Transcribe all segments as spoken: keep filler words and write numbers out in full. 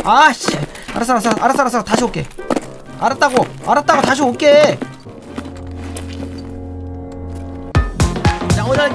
아씨 알았어 알았어 알았어 알았어 다시 올게. 알았다고 알았다고 다시 올게. 자 오늘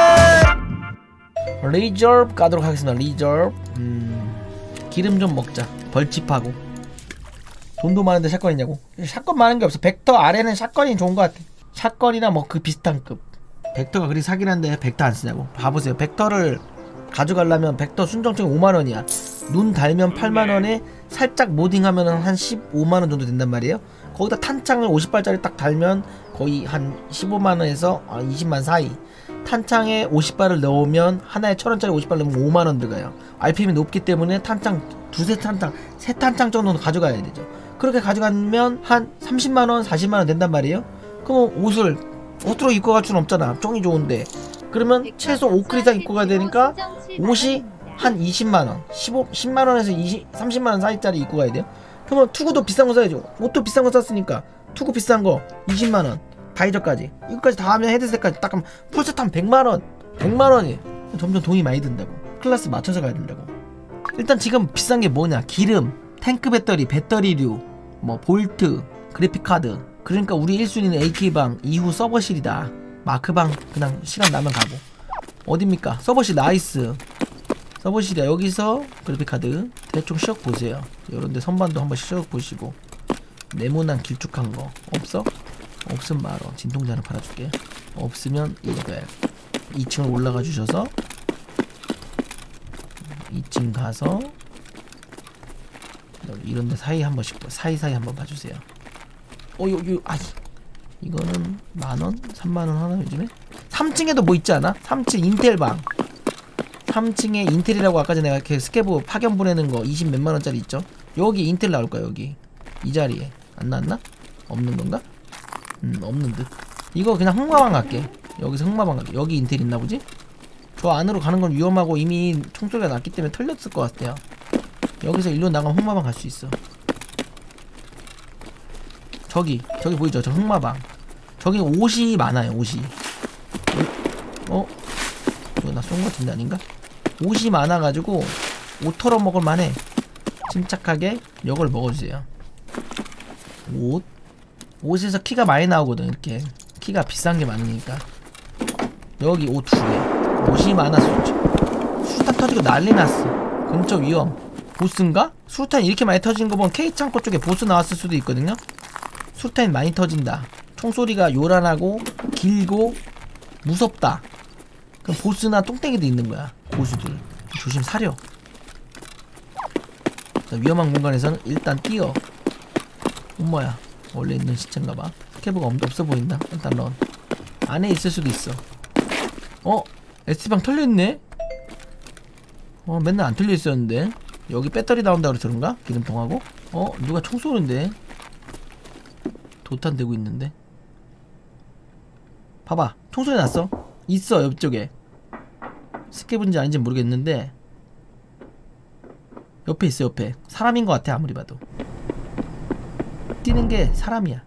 게임은 리저브 가도록 하겠습니다. 리저브. 음 기름 좀 먹자. 벌집하고 돈도 많은데 샷건이냐고. 샷건 많은게 없어. 벡터 아래는 샷건이 좋은것 같아. 샷건이나 뭐 그 비슷한 급. 벡터가 그리 사긴 한데 벡터 안쓰냐고. 봐보세요. 벡터를 가져가려면 벡터 순정증이 오만원이야 눈 달면 팔만원에 살짝 모딩하면 한 십오만원 정도 된단 말이에요. 거기다 탄창을 오십 발짜리 딱 달면 거의 한 십오만원에서 이십만 사이. 탄창에 오십 발을 넣으면 하나에 천원짜리 오십 발 넣으면 오만원 들어가요. 알피엠이 높기 때문에 탄창 두세 탄창 세 탄창 정도는 가져가야 되죠. 그렇게 가져가면 한 삼십만원 사십만원 된단 말이에요. 그럼 옷을 옷으로 입고 갈 수는 없잖아. 쫑이 좋은데. 그러면 최소 오 클 이상 입고 가야 되니까 옷이 한 이십만원 십오, 십만원에서 이십, 삼십만원 사이짜리 입고 가야 돼요. 그러면 투구도 비싼 거 사야죠. 옷도 비싼 거 샀으니까 투구 비싼 거 이십만원 바이저까지 이거까지 다 하면 헤드셋까지 딱 하면 풀셋 하면 백만원 백만원이 점점 돈이 많이 든다고. 클래스 맞춰서 가야 된다고. 일단 지금 비싼 게 뭐냐. 기름, 탱크 배터리, 배터리류, 뭐 볼트, 그래픽카드. 그러니까 우리 일 순위는 에이케이방 이후 서버실이다. 마크방 그냥 시간 나면 가고. 어딥니까? 서버실 나이스. 서버실이야. 여기서 그래픽카드 대충 시력 보세요. 요런데 선반도 한번 시력 보시고. 네모난 길쭉한 거 없어? 없으면 말어. 진통제 하나 팔아줄게. 없으면 이거야. 이 층을 올라가 주셔서 이 층 가서 이런데 사이 한 번씩 사이사이 한번 봐주세요. 어, 요, 요, 아이. 이거는 만원? 삼만원 하나 요즘에? 삼 층에도 뭐 있지 않아? 삼 층 인텔방. 삼 층에 인텔이라고 아까 전에 내가 이렇게 스케브 파견 보내는 거 이십 몇만원짜리 있죠? 여기 인텔 나올 거야, 여기. 이 자리에. 안 나왔나? 없는 건가? 음, 없는 듯. 이거 그냥 흑마방 갈게. 여기서 흑마방 갈게. 여기 인텔 있나 보지? 저 안으로 가는 건 위험하고 이미 총소리가 났기 때문에 털렸을 것 같아요. 여기서 일로 나가면 흑마방 갈 수 있어. 저기 저기 보이죠? 저 흑마방. 저기 옷이 많아요. 옷이. 어? 이거 나 쏜 거 같은데 아닌가? 옷이 많아가지고 옷 털어 먹을 만해. 침착하게 이걸 먹어주세요. 옷. 옷에서 키가 많이 나오거든. 이렇게 키가 비싼 게 많으니까. 여기 옷 두 개. 옷이 많아서 수류탄 터지고 난리 났어. 근처 위험. 보스인가? 수류탄이 이렇게 많이 터지는 거 보면 K창고 쪽에 보스 나왔을 수도 있거든요. 수류탄이 많이 터진다. 총소리가 요란하고 길고 무섭다. 그럼 보스나 똥땡이도 있는 거야. 고수들 조심 사려. 위험한 공간에서는 일단 뛰어. 엄마야 원래 있는 시체인가봐. 스케브가 없어 보인다. 일단 런 안에 있을 수도 있어. 어? 에스티방 털려있네? 어 맨날 안 털려있었는데. 여기 배터리 나온다고 그러던가? 기름통하고? 어? 누가 총 쏘는데? 도탄 되고 있는데? 봐봐 총소리 났어. 있어 옆쪽에. 스케브인지 아닌지 모르겠는데 옆에 있어. 옆에 사람인 것 같아. 아무리 봐도 뛰는게 사람이야.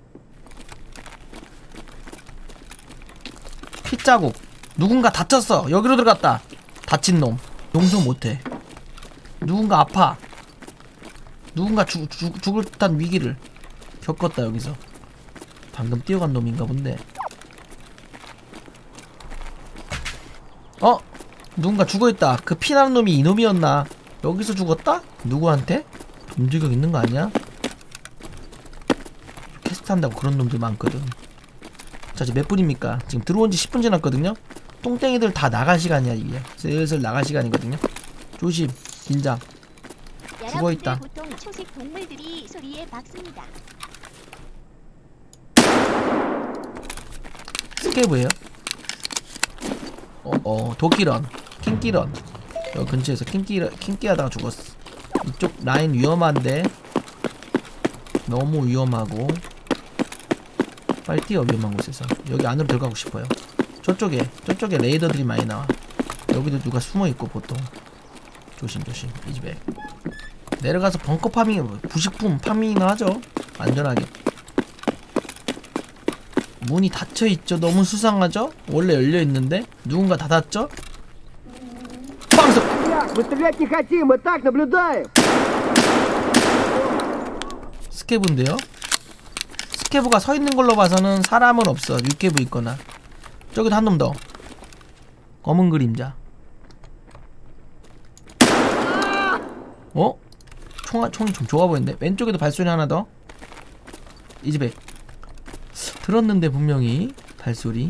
핏자국. 누군가 다쳤어. 여기로 들어갔다. 다친 놈 용서 못해. 누군가 아파. 누군가 죽, 죽, 죽을 듯한 위기를 겪었다. 여기서 방금 뛰어간 놈인가 본데. 어? 누군가 죽어있다. 그 피나는 놈이 이놈이었나? 여기서 죽었다? 누구한테? dom지격 있는 거 아니야? 캐스트 한다고 그런 놈들 많거든. 자 지금 몇 분입니까? 지금 들어온 지 십 분 지났거든요? 똥땡이들 다 나갈 시간이야. 이게 슬슬 나갈 시간이거든요. 조심. 긴장. 죽어있다. 보통 초식 동물들이 소리에 박습니다. 스케브예요? 어, 어, 도끼런, 킹끼런. 여기 근처에서 킹끼, 킹끼 하다가 죽었어. 이쪽 라인 위험한데. 너무 위험하고. 빨리 뛰어. 위험한 곳에서. 여기 안으로 들어가고 싶어요. 저쪽에, 저쪽에 레이더들이 많이 나와. 여기도 누가 숨어있고 보통. 조심 조심. 이집에 내려가서 벙커 파밍, 부식품 파밍이나 하죠. 안전하게. 문이 닫혀있죠. 너무 수상하죠? 원래 열려있는데 누군가 닫았죠? 빵석! Мы стрелять не хотим, мы так наблюдаем. 스케브인데요. 스케브가 서 있는 걸로 봐서는 사람은 없어. 유캐브 있거나. 저기도 한 놈 더. 검은 그림자. 어? 총, 총이 좀 좋아 보이는데? 왼쪽에도 발소리 하나 더. 이 집에 들었는데 분명히 발소리.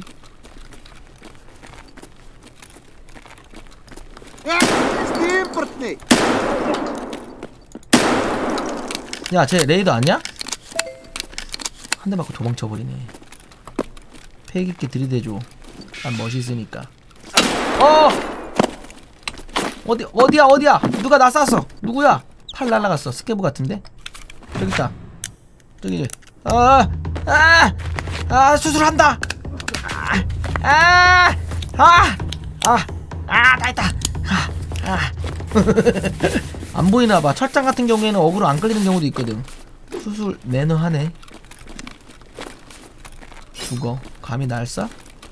야, 쟤 레이더 아니야? 한 대 맞고 도망쳐버리네. 패기있게 들이대줘. 난 멋있으니까. 어! 어디, 어디야, 어디야? 누가 나 쐈어? 누구야? 팔 날라갔어. 스케브 같은데? 저기 있다. 저기, 아, 아, 아, 수술한다! 아, 아, 아, 아, 아, 다 있다! 아, 아. 안 보이나봐. 철장 같은 경우에는 어그로 안 끌리는 경우도 있거든. 수술 매너하네. 죽어. 감히 날 쏴?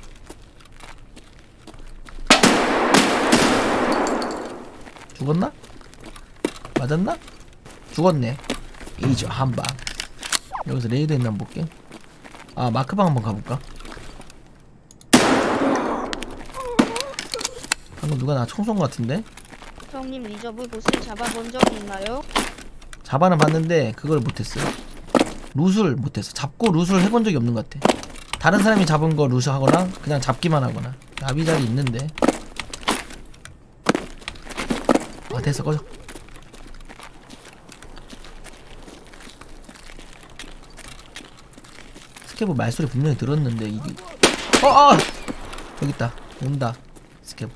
죽었나? 맞았나? 죽었네. 이죠 한방. 여기서 레이더 있나 한번 볼게. 아, 마크방 한번 가볼까? 방금 누가 나 총 쏜 것 같은데? 형님 리저브 보스 잡아본 적 있나요? 잡아는 봤는데 그걸 못했어요. 룻을 못했어. 잡고 룻을 해본 적이 없는 것 같아. 다른 사람이 잡은 거 룻을 하거나 그냥 잡기만 하거나. 나비자리 있는데. 아, 됐어. 꺼져. 스케브 말소리 분명히 들었는데 이게 어! 어! 여기 있다. 온다. 스케브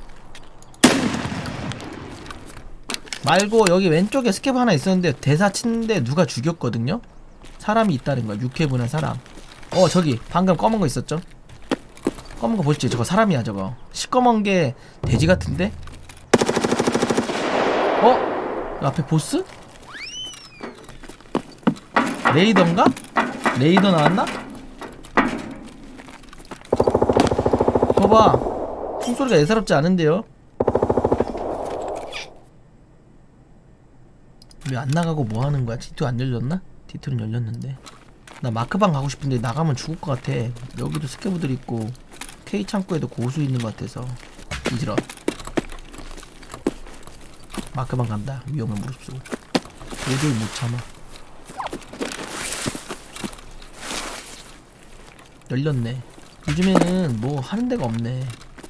말고 여기 왼쪽에 스케브 하나 있었는데 대사 치는데 누가 죽였거든요? 사람이 있다는 거야. 육회분한 사람. 어, 저기 방금 검은 거 있었죠? 검은 거 보시지. 저거 사람이야. 저거 시꺼먼 게 돼지 같은데? 어? 앞에 보스? 레이더인가? 레이더 나왔나? 봐봐. 총소리가 예사롭지 않은데요? 왜 안 나가고 뭐 하는 거야? 디투 안 열렸나? 디투는 열렸는데. 나 마크방 가고 싶은데 나가면 죽을 것 같아. 여기도 스케브들 있고 K 창고에도 고수 있는 것 같아서. 이지러. 마크방 간다. 위험해 무릅쓰고. 도저히 못 참아. 열렸네. 요즘에는 뭐 하는 데가 없네.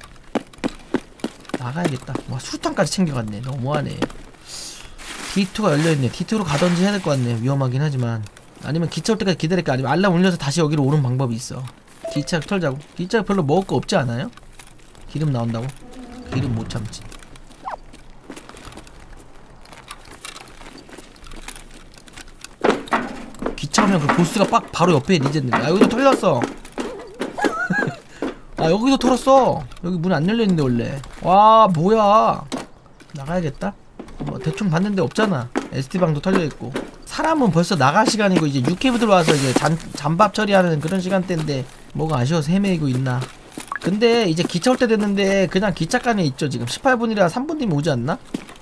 나가야겠다. 와, 수류탄까지 챙겨갔네. 너무하네. 디투가 열려있네. 디투로 가던지 해야 될 것 같네. 위험하긴 하지만. 아니면 기차 올 때까지 기다릴까? 아니면 알람 울려서 다시 여기로 오는 방법이 있어. 기차 털자고. 기차 별로 먹을 거 없지 않아요? 기름 나온다고? 기름 못 참지. 기차 오면 그 보스가 빡 바로 옆에 리젠데. 아, 여기도 털렸어. 아, 여기도 털었어. 여기 문 안 열려있는데 원래. 와, 뭐야. 나가야겠다. 뭐 대충 봤는데 없잖아. 에스티방도 털려있고. 사람은 벌써 나갈 시간이고 이제 육회부 들어와서 이제 잔, 잔밥 처리하는 그런 시간대인데 뭐가 아쉬워서 헤매이고 있나. 근데 이제 기차 올 때 됐는데 그냥 기차간에 있죠. 지금 십팔 분이라 삼 분 뒤면 오지 않나?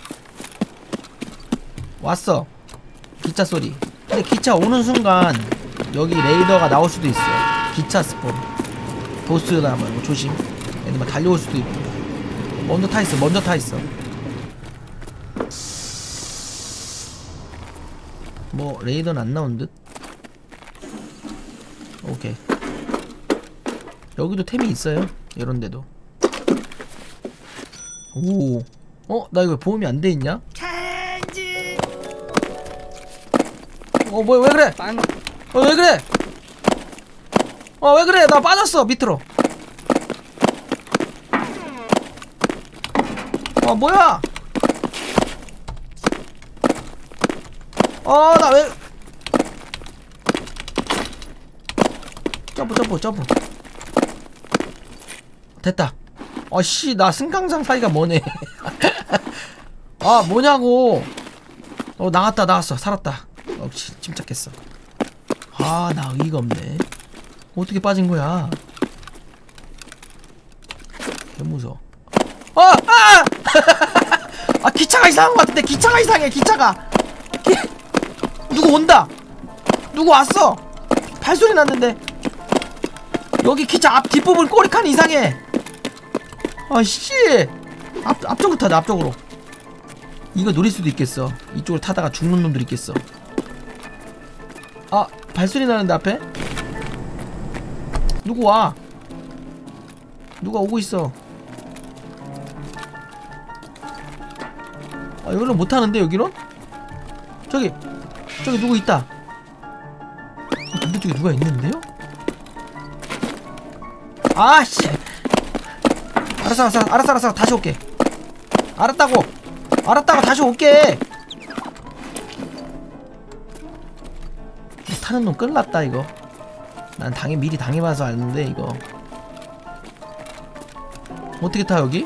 왔어. 기차 소리. 근데 기차 오는 순간 여기 레이더가 나올 수도 있어. 기차 스폰. 보스나 뭐 조심. 애들 막 달려올 수도 있고. 먼저 타있어. 먼저 타있어. 뭐 레이더는 안 나온 듯? 오케이. 여기도 템이 있어요. 이런데도. 오. 어? 나 이거 보험이 안 돼 있냐? 어, 뭐야, 왜 그래? 어, 왜 그래? 어, 왜 그래? 나 빠졌어, 밑으로. 어, 뭐야? 어, 나 왜? 점프, 점프, 점프. 됐다. 아씨, 나 승강장 사이가 뭐네. 아, 뭐냐고. 어, 나갔다, 나갔어. 살았다. 역시 침착했어. 아, 나 의의가 없네. 어떻게 빠진 거야? 개 무서워. 어! 아! 아, 기차가 이상한 것 같은데. 기차가 이상해. 기차가. 기... 누구 온다. 누구 왔어. 발소리 났는데. 여기 기차 앞 뒷부분 꼬리칸이 이상해. 아씨, 앞, 앞쪽으로 타자. 앞쪽으로. 이거 노릴 수도 있겠어. 이쪽으로 타다가 죽는 놈들 있겠어. 아, 발소리 나는데 앞에? 누구 와? 누가 오고 있어. 아, 여기로 못 타는데 여기로? 저기 저기 누구 있다. 어, 반대쪽에 누가 있는데요? 아씨. 알았어 알았어 알았어 알았어 다시 올게. 알았다고 알았다고 다시 올게. 타는 놈 끝났다 이거. 난 당해 미리 당해봐서 알는데 이거 어떻게 타 여기?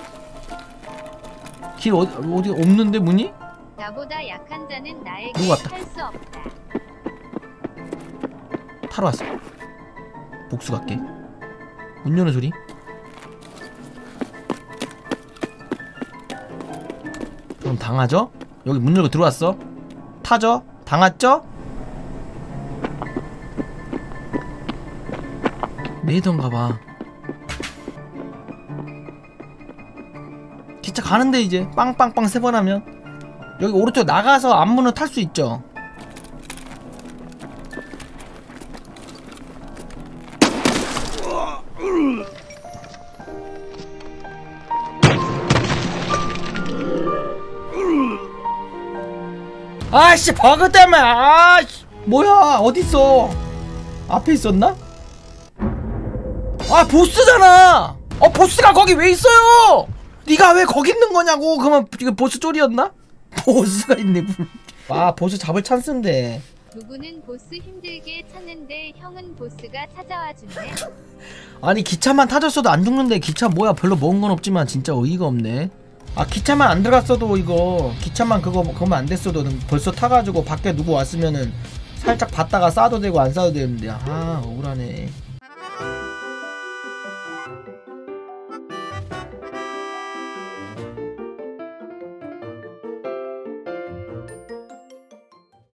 길 어디 어디 없는데 문이? 나보다 약한 자는 나에게 누구 왔다. 할 수 없다. 타러 왔어. 복수 갈게. 문 여는 소리. 그럼 당하죠? 여기 문 열고 들어왔어. 타죠? 당했죠? 메이던가봐. 기차 가는데 이제 빵빵빵 세 번 하면 여기 오른쪽 나가서 앞문을 탈 수 있죠. 아씨 버그 때문에. 아씨 뭐야 어딨어. 앞에 있었나? 아 보스잖아. 어 보스가 거기 왜 있어요. 니가 왜 거기 있는 거냐고. 그러면 이거 보스 쫄이었나? 보스가 있네. 아 보스 잡을 찬스인데. 누구는 보스 힘들게 찾는데 형은 보스가 찾아와 주네. 아니 기차만 타졌어도 안 죽는데. 기차 뭐야 별로 먹은 건 없지만 진짜 어이가 없네. 아 기차만 안 들어갔어도 이거 기차만 그거 그거만 안 됐어도 벌써 타가지고 밖에 누구 왔으면은 살짝 봤다가 싸도 되고 안 싸도 되는데. 아 억울하네.